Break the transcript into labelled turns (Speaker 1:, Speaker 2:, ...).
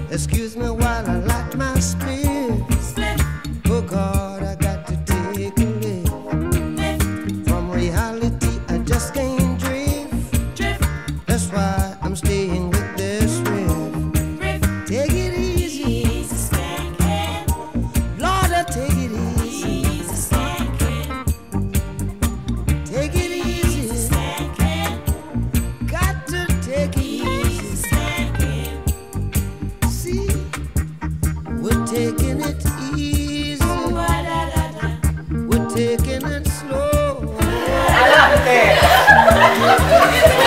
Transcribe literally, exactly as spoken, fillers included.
Speaker 1: Excuse me while I light my spit. Oh God, I got to take a lift. From reality, I just can't drift. That's why I'm staying with this riff. Take it easy, Lord, I take it easy. Take it easy, got to take it easy. See, we're taking it easy, we're taking it slow.